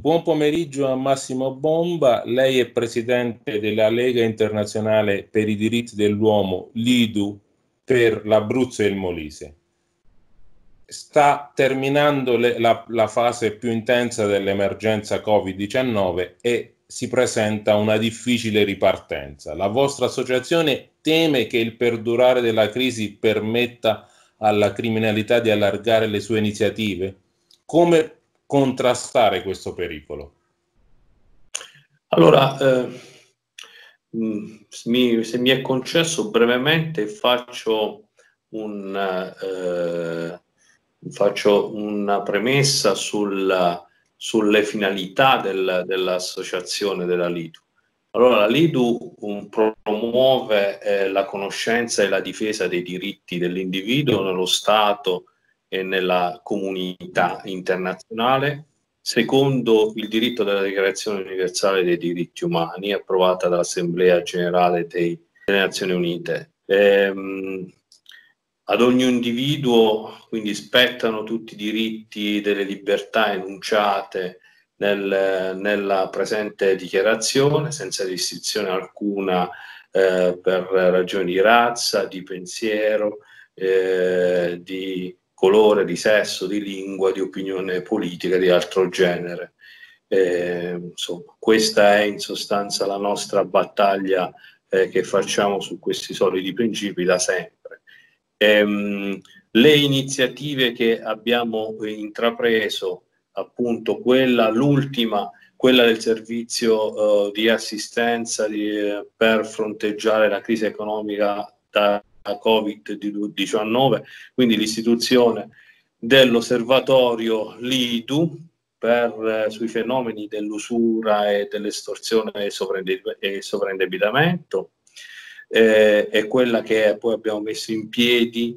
Buon pomeriggio a Massimo Bomba, lei è presidente della Lega Internazionale per i Diritti dell'Uomo, LIDU, per l'Abruzzo e il Molise. Sta terminando la fase più intensa dell'emergenza Covid-19 e si presenta una difficile ripartenza. La vostra associazione teme che il perdurare della crisi permetta alla criminalità di allargare le sue iniziative? Come contrastare questo pericolo? Allora, se mi è concesso brevemente faccio una premessa sulle finalità dell'associazione della LIDU. Allora, la LIDU promuove la conoscenza e la difesa dei diritti dell'individuo nello Stato e nella comunità internazionale, secondo il diritto della Dichiarazione Universale dei Diritti Umani, approvata dall'Assemblea Generale delle Nazioni Unite. Ad ogni individuo quindi spettano tutti i diritti delle libertà enunciate nella presente dichiarazione, senza distinzione alcuna per ragioni di razza, di pensiero, di colore, di sesso, di lingua, di opinione politica, di altro genere. Insomma, questa è in sostanza la nostra battaglia che facciamo su questi solidi principi da sempre. Le iniziative che abbiamo intrapreso, appunto l'ultima, quella del servizio di assistenza per fronteggiare la crisi economica da Covid-19, quindi l'istituzione dell'osservatorio LIDU sui fenomeni dell'usura e dell'estorsione e sovraindebitamento, è quella che poi abbiamo messo in piedi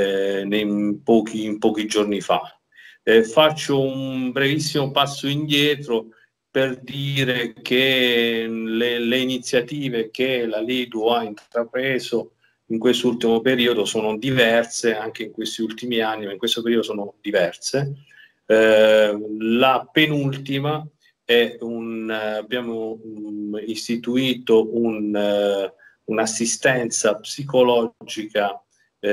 in pochi giorni fa. Faccio un brevissimo passo indietro per dire che le iniziative che la LIDU ha intrapreso in quest'ultimo periodo sono diverse, anche in questi ultimi anni, ma in questo periodo sono diverse. La penultima è abbiamo istituito un'assistenza psicologica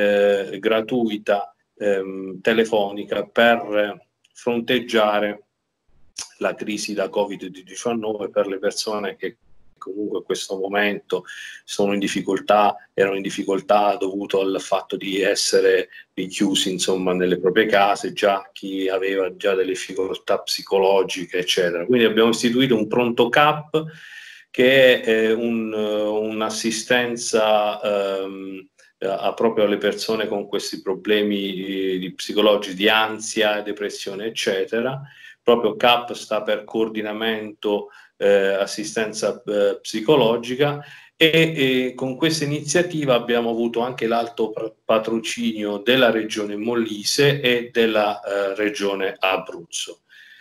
gratuita telefonica per fronteggiare la crisi da Covid-19 per le persone che comunque in questo momento erano in difficoltà dovuto al fatto di essere richiusi insomma nelle proprie case, già chi aveva già delle difficoltà psicologiche eccetera. Quindi abbiamo istituito un pronto CAP che è un'assistenza proprio alle persone con questi problemi psicologici di ansia, depressione eccetera. Proprio CAP sta per coordinamento assistenza psicologica e con questa iniziativa abbiamo avuto anche l'alto patrocinio della regione Molise e della regione Abruzzo.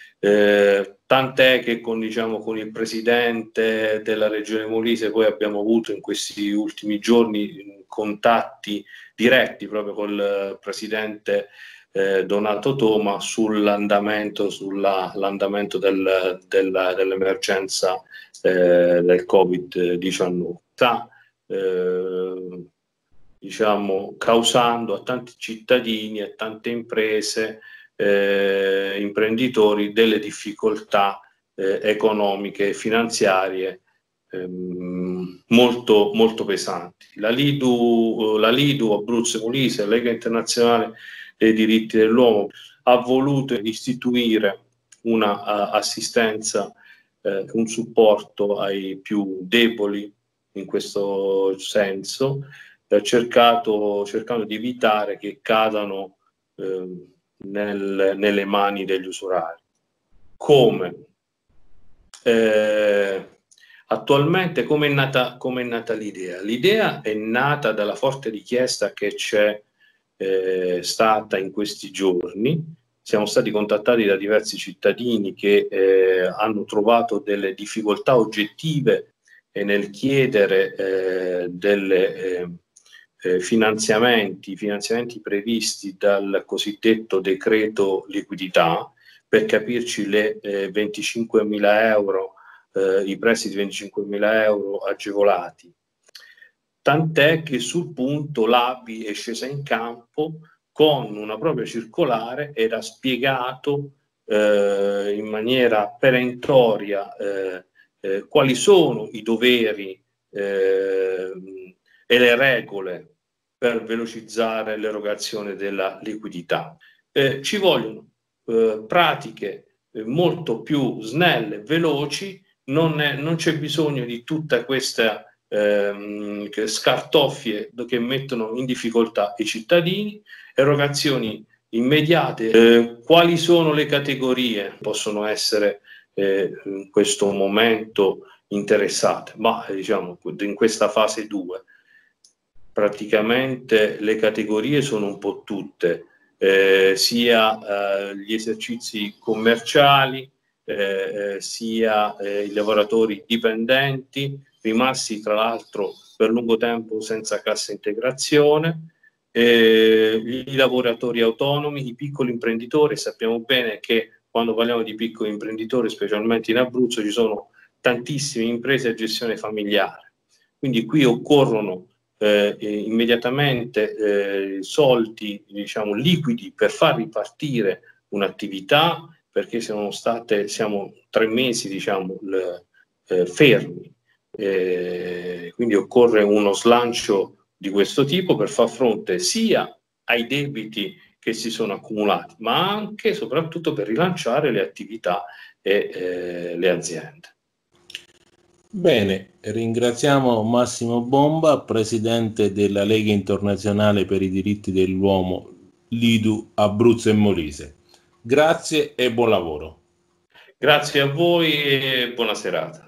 Tant'è che con il presidente della regione Molise poi abbiamo avuto in questi ultimi giorni contatti diretti proprio col presidente Donato Toma sull'andamento dell'emergenza del Covid-19. Sta causando a tanti cittadini e tante imprese, imprenditori, delle difficoltà economiche e finanziarie molto, molto pesanti. La LIDU Abruzzo e Molise, Lega Internazionale dei Diritti dell'Uomo, ha voluto istituire una assistenza, un supporto ai più deboli in questo senso, cercando di evitare che cadano nelle mani degli usurari. Come? Attualmente come è nata l'idea? L'idea è nata dalla forte richiesta che c'è stata in questi giorni. Siamo stati contattati da diversi cittadini che hanno trovato delle difficoltà oggettive nel chiedere delle finanziamenti previsti dal cosiddetto decreto liquidità, per capirci le 25.000 euro, i prestiti di 25.000 euro agevolati. Tant'è che sul punto l'ABI è scesa in campo con una propria circolare, era spiegato in maniera perentoria quali sono i doveri e le regole per velocizzare l'erogazione della liquidità. Ci vogliono pratiche molto più snelle, veloci, non c'è bisogno di tutta questa scartoffie che mettono in difficoltà i cittadini, erogazioni immediate. Quali sono le categorie che possono essere in questo momento interessate? Ma diciamo in questa fase 2 praticamente le categorie sono un po' tutte, sia gli esercizi commerciali, sia i lavoratori dipendenti, rimasti tra l'altro per lungo tempo senza cassa integrazione, i lavoratori autonomi, i piccoli imprenditori. Sappiamo bene che quando parliamo di piccoli imprenditori, specialmente in Abruzzo, ci sono tantissime imprese a gestione familiare, quindi qui occorrono immediatamente soldi, diciamo, liquidi per far ripartire un'attività, perché siamo 3 mesi, diciamo, fermi. Quindi occorre uno slancio di questo tipo per far fronte sia ai debiti che si sono accumulati, ma anche e soprattutto per rilanciare le attività e le aziende. Bene, ringraziamo Massimo Bomba, presidente della Lega Internazionale per i Diritti dell'Uomo, Lidu Abruzzo e Molise. Grazie e buon lavoro. Grazie a voi e buona serata.